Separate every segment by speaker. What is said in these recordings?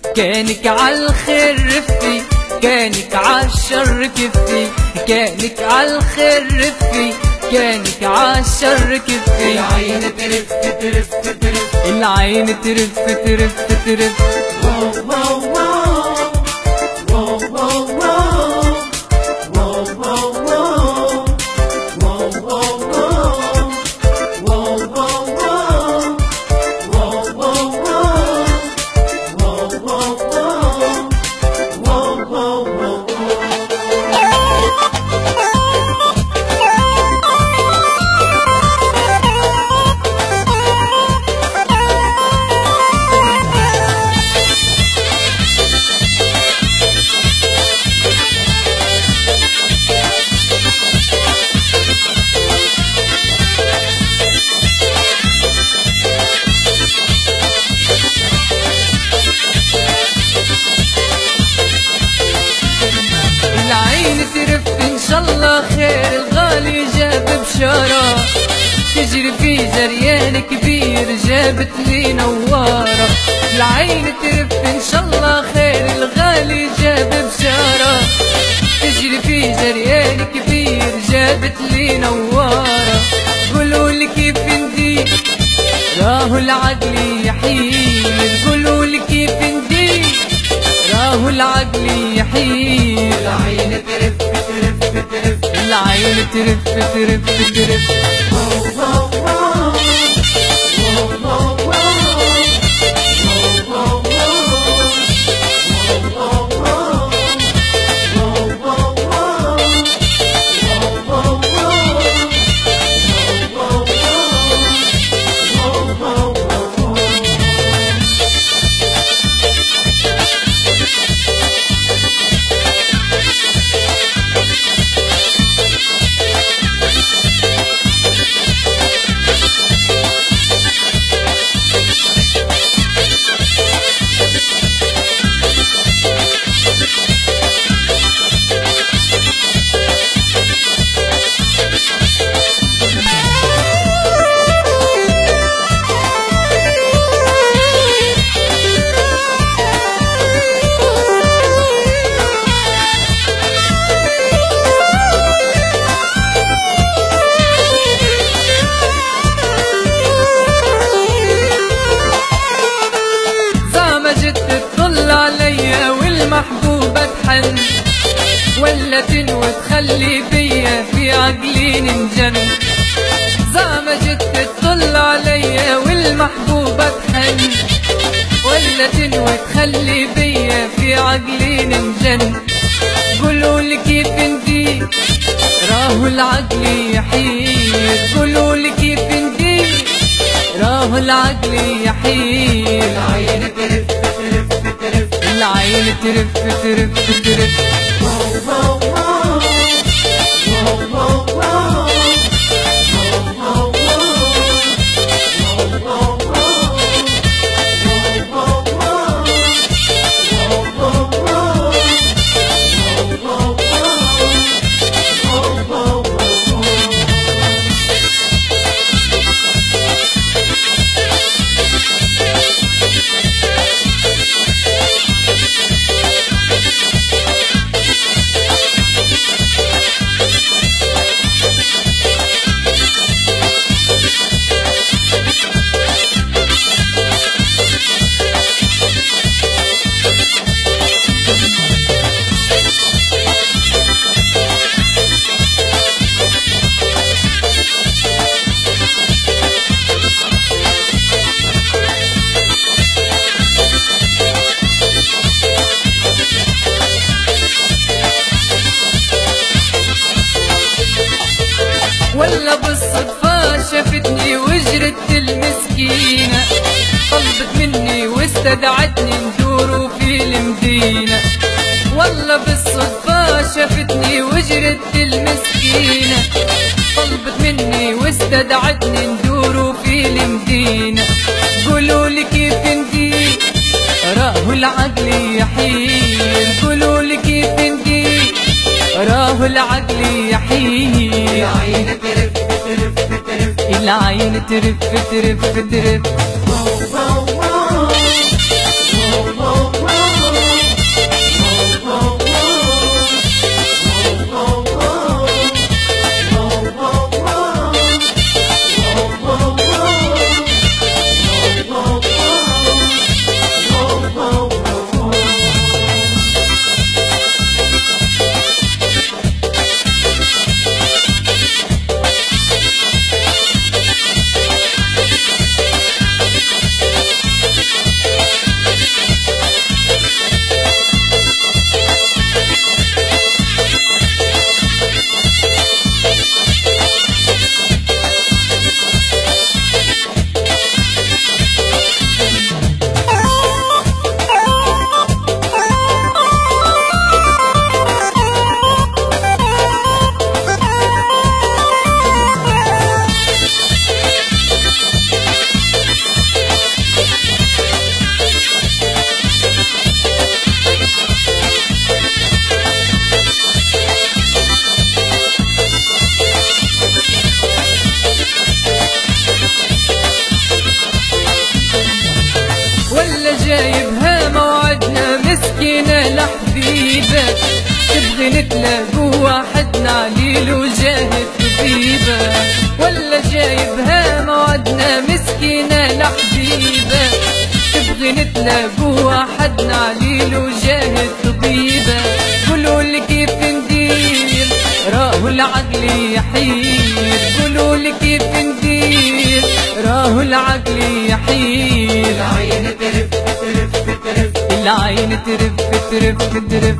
Speaker 1: كانك عالخير رفي، كانك عالشر كفي، كانك عالخير رفي، كانك عالشر كفي.
Speaker 2: العين ترف ترف ترف،
Speaker 1: العين ترف ترف ترف.
Speaker 2: واو واو واو واو واو واو واو واو واو واو
Speaker 1: بشارة تجري في جريان كبير جابت لي نوارة. العين ترف إن شاء الله خير الغالي جاب بشارة تجري في جريان كبير جابت لي نوارة. قولولي كيف ندير راهو العقل يحير، قولولي كيف ندير راهو العقل يحير.
Speaker 2: العين ترف ترف ترف،
Speaker 1: العين ترف ترف ترف. محبوبة تحن ولا تنوي تخلي بيا في عقلي ننجن. زعما جت تطل عليا والمحبوبة تحن ولا تنوي تخلي بيا في عقلي ننجن. قولولي كيف ندير راهو العقل يحير، قولولي كيف ندير راهو العقل يحير.
Speaker 2: العين ترف ترف ترف،
Speaker 1: العين ترف ترف ترف. ولا بالصدفة شافتني وجرت المسكينة طلبت مني واستدعتني ندورو في المدينة. ولا بالصدفة شافتني وجرت المسكينة طلبت مني واستدعتني ندورو في المدينة. قولولي كيف ندير راهو العقل يحير، قولولي كيف ندير راهو العقل يحير.
Speaker 2: العين ترف ترف ترف،
Speaker 1: العين ترف ترف ترف.
Speaker 2: واو واو واو واو واو
Speaker 1: جايبها موعدنا مسكينة لحبيبة، تبغي نتلاقوا وحدنا عليل وجاهد طبيبة. ولا جايبها موعدنا مسكينة لحبيبة، تبغي نتلاقوا وحدنا عليل وجاهد طبيبة. قولولي كيف ندير راهو العقل يحير، قولولي كيف ندير راهو العقل يحير.
Speaker 2: العين ترف ترف ترف،
Speaker 1: العين ترف ترف ترف.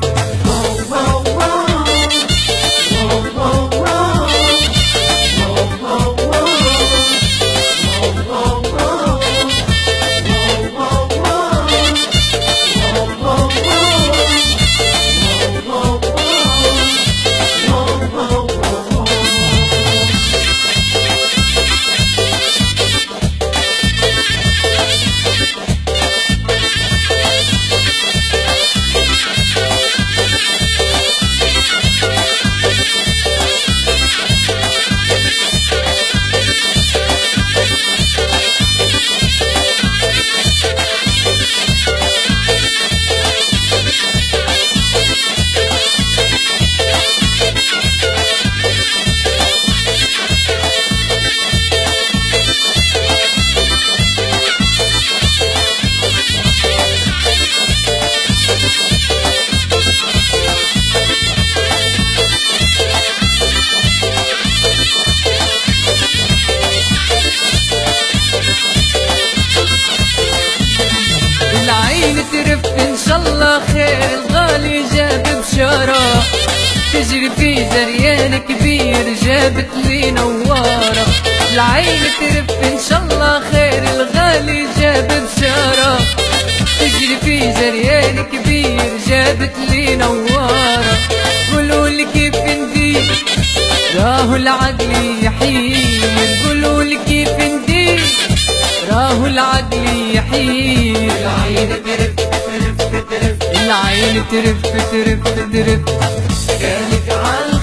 Speaker 1: العين ترف ان شاء الله خير، الغالي جاب بشارة، تجري في جريان كبير جابت لي نوارة. العين ترف ان شاء الله خير، الغالي جاب بشارة، تجري في جريان كبير جابت لي نوارة. قولولي كيف ندير راهو العقل يحير، قولولي كيف ندير راهو العقل يحير.
Speaker 2: العين ترف ترف ترف،
Speaker 1: العين ترف ترف ترف.
Speaker 2: كانك على